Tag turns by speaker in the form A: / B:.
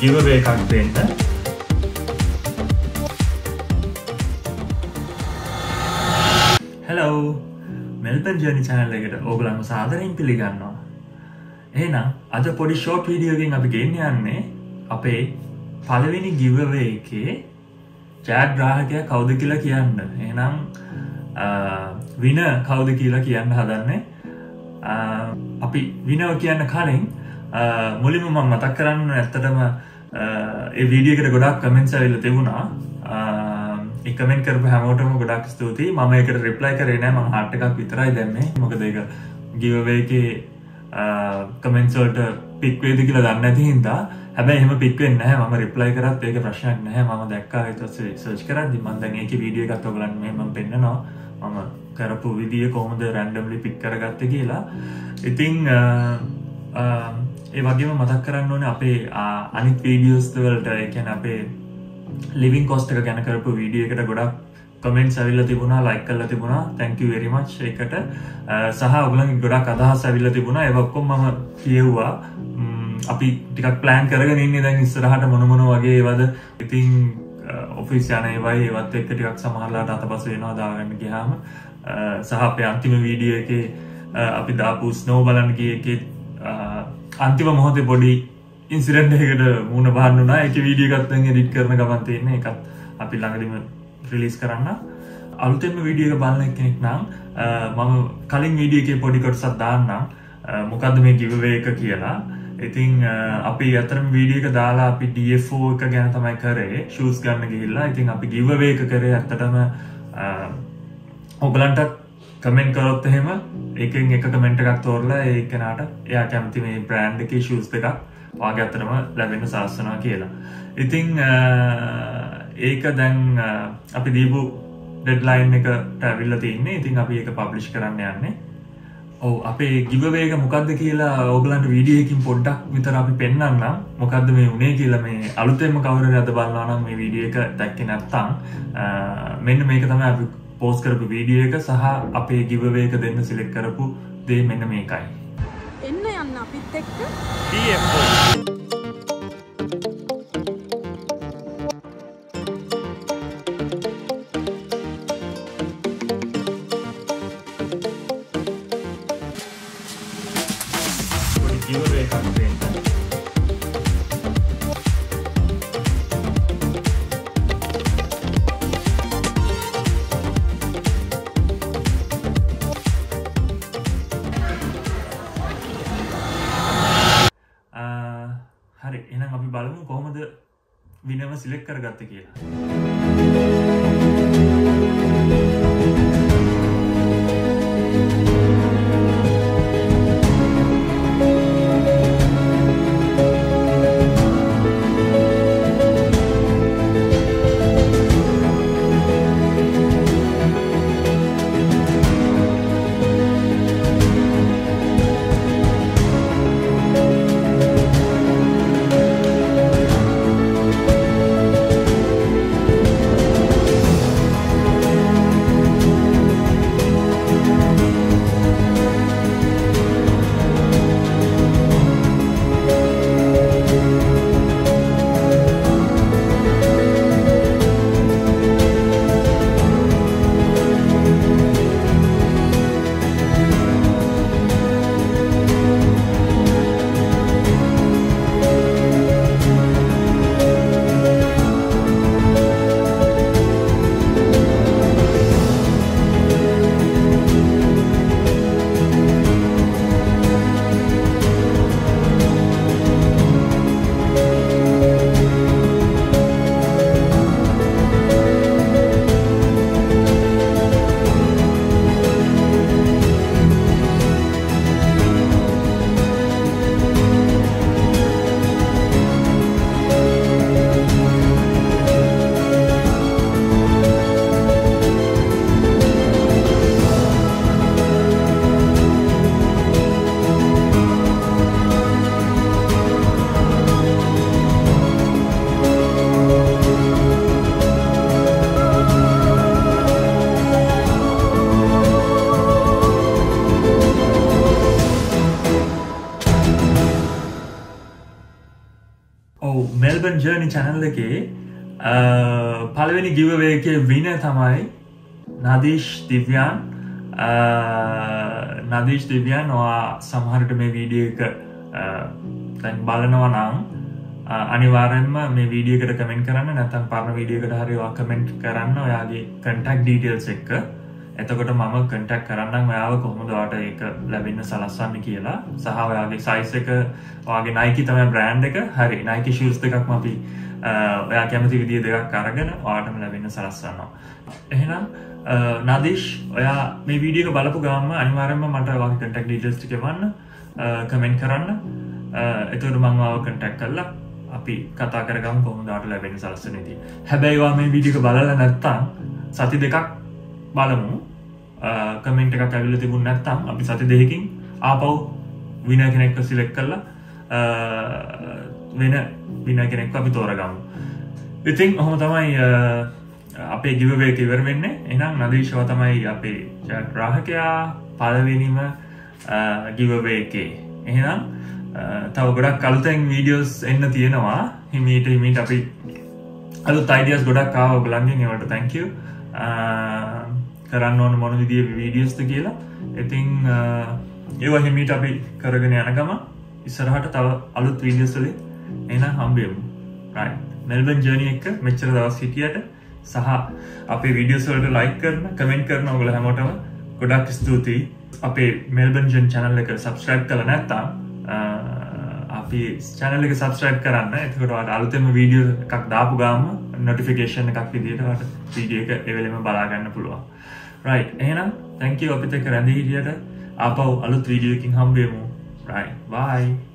A: giveaway එකක් දෙන්න. Hello, Melbourne Journey channel එකට ඔයගොල්ලන්ව සාදරයෙන් පිළිගන්නවා. එහෙනම් අද පොඩි short video එකකින් අපි ගෙන්න යන්නේ අපේ පළවෙනි giveaway එකේ ජයග්‍රාහකයා කවුද කියලා කියන්න. එහෙනම් winner කවුද කියලා කියන්න හදන්නේ. අපි winner කියන්න කලින් මුලින්ම මම මතක් කරන්න ඇත්තටම ඒ වීඩියෝ එකට ගොඩක් කමෙන්ට්ස් ආවිල්ලා තිබුණා. ඒ කමෙන්ට් කරපු හැමෝටම ගොඩක් ස්තුතියි. මම ඒකට රිප්ලයි කරේ නෑ. මම හાર્ට් එකක් විතරයි දැම්මේ. මොකද ඒක giveaway එකේ කමෙන්ට්ස් වලට පික් වේද කියලා දන්නේ නැති හින්දා. හැබැයි එහෙම පික් වෙන්නේ නැහැ. මම රිප්ලයි කරත් ඒක ප්‍රශ්නයක් නැහැ. මම දැක්කා ඊට පස්සේ සර්ච් කරද්දි මම දැන් ඒකේ වීඩියෝ එකක් ඔයගලන්ට මම පෙන්නනවා. මම කරපු විදිය කොහොමද රැන්ඩම්ලි පික් කරගත්තේ කියලා. ඉතින් ඒ වගේම මතක් කරන්න ඕනේ අපේ අනිත් වීඩියෝස් වලට ඒ කියන්නේ අපේ ලිවිං කොස්ට් එක ගැන කරපු වීඩියෝ එකට ගොඩක් කමෙන්ට්ස් ඇවිල්ලා තිබුණා, ලයික් කරලා තිබුණා. thank you very much ඒකට. සහ ඔයගොල්ලන්ගේ ගොඩක් අදහස් ඇවිල්ලා තිබුණා. ඒක ඔක්කොම මම කියෙව්වා. අපි ටිකක් ප්ලෑන් කරගෙන ඉන්නේ දැන් ඉස්සරහට මොන වගේ ඒවද. ඉතින් ඔෆිස් යන ඒවයි ඒවත් එක්ක ටිකක් සමහරලාට අතපසු වෙනවා දාගන්න ගියාම. සහ අපේ අන්තිම වීඩියෝ එකේ අපි දාපු ස්නෝ බලන්න ගිය එකේ අන්තිම මොහොතේ පොඩි ඉන්සිඩන්ට් එකකට මුණ බහන්න වුණා. ඒකේ වීඩියෝ එකත් දැන් එඩිට් කරන ගමන් තියෙන්නේ. ඒකත් අපි ළඟදීම රිලීස් කරන්න. අලුතෙන්ම වීඩියෝ එක බලන කෙනෙක් නම් මම කලින් වීඩියෝ එකේ පොඩි කොටසක් දාන්නම්. මොකද්ද මේ giveaway එක කියලා. ඉතින් අපි අතරම වීඩියෝ එක දාලා අපි DFO එක ගැන තමයි කරේ. shoes ගන්න ගිහිල්ලා. ඉතින් අපි giveaway එක කරේ ඇත්තටම ඔයගලන්ට කමෙන්ට් කරොත් එහෙම එකෙන් එක කමෙන්ට් එකක් තෝරලා ඒ කෙනාට එයා කැමති මේ බ්‍රෑන්ඩ් එකේ shoes දෙකක් ඔයාගේ අතරම ලැබෙන්න සලස්වනවා කියලා. ඉතින් ඒක දැන් අපි දීපු ඩෙඩ්ලයින් එකට ඇවිල්ලා තින්නේ. ඉතින් අපි ඒක පබ්ලිෂ් කරන්න යන්නේ. ඔව් අපේ giveaway එක මොකද්ද කියලා ඔයගලන්ට වීඩියෝ එකකින් පොඩ්ඩක් විතර අපි පෙන්නන්නම්. මොකද්ද මේ උනේ කියලා මේ අලුතෙන්ම කවුරු හරි අද බලනවා නම් මේ වීඩියෝ එක දැක්කේ නැත්නම් මෙන්න මේක තමයි අපි පෝස්ට් කරපු වීඩියෝ එක සහ අපේ giveaway එක දෙන්න සිලෙක්ට් කරපු දේ මෙන්න මේකයි.
B: එන්න යන්න අපිත් එක්ක
A: DFO giveaway එකක් දෙන්න. හරි එහෙනම් අපි බලමු කොහොමද විනර්ව සිලෙක්ට් කරගත්තේ කියලා. Melbourne Journey channel එකේ පළවෙනි giveaway එකේ winner තමයි Nadeesh Divyan. Nadeesh Divyan ඔයා සමහරට මේ වීඩියෝ එක දැන් බලනවා නම් අනිවාර්යෙන්ම මේ වීඩියෝ එකට කමෙන්ට් කරන්න, නැත්නම් පරණ වීඩියෝ එකට හරි ඔයා කමෙන්ට් කරන්න ඔයාගේ contact details එක. එතකොට මම contact කරන්නම් ඔයාව කොහොමද ඔයාට ඒක ලැබෙන්න සලස්වන්නේ කියලා. සහ ඔයාගේ size එක, ඔයාගේ Nike තමයි brand එක. හරි, Nike shoes දෙකක්ම අපි ඔයා කැමති විදිය දෙකක් අරගෙන ඔයාටම ලැබෙන්න සලස්වනවා. එහෙනම් Nadeesh, ඔයා මේ වීඩියෝ එක බලපු ගමන්ම අනිවාර්යෙන්ම මට ඔයාගේ contact details ටික එවන්න, කමෙන්ට් කරන්න. එතකොට මම ඔයාව contact කරලා අපි කතා කරගමු කොහොමද ඔයාට ලැබෙන්න සලස්වන්නේ. හැබැයි ඔයා මේ වීඩියෝ එක බලලා නැත්නම් සති දෙකක් බලමු. කමෙන්ට් එකක් ඇවිල්ලා තිබුණ නැත්නම් අපි සති දෙකකින් ආපහු විනර් කෙනෙක්ව සිලෙක්ට් කරලා වෙන විනර් කෙනෙක්ව අපි තෝරගමු. ඉතින් ඔහොම තමයි අපේ giveaway එක ඉවර වෙන්නේ. එහෙනම් Nadeesh තමයි අපේ ග්‍රාහකයා පළවෙනිම giveaway එකේ. එහෙනම් තව ගොඩක් අලුතෙන් වීඩියෝස් එන්න තියෙනවා. හිමීට අපි අලුත් ideas ගොඩක් ආවා ඔයගලන්ගෙන්. ඒවට thank you. කරන්න ඕන මොන විදිහේ වීඩියෝස්ද කියලා. ඉතින් ඒවා හිමීට අපි කරගෙන යන ගම ඉස්සරහට තව අලුත් වීඩියෝස් වලින් එන හම්බෙමු. right. Melbourne journey එක මෙච්චර දවස් හිටියට සහ අපේ වීඩියෝස් වලට like කරන, comment කරන ඔයගොල්ලෝ හැමෝටම ගොඩක් ස්තුතියි. අපේ Melbourne journey channel එක subscribe කරලා නැත්නම් අපි channel එක subscribe කරන්න. එතකොට ඔයාලට අලුතෙන්ම වීඩියෝ එකක් දාපු ගාම notification එකක් විදියට ඔයාලට වීඩියෝ එක ඒ වෙලෙම බලා ගන්න පුළුවන්. right. එහෙනම් thank you අපිට කරන් දී හිටියට. ආපහු අලුත් වීඩියෝ එකකින් හම්බෙමු. right. bye.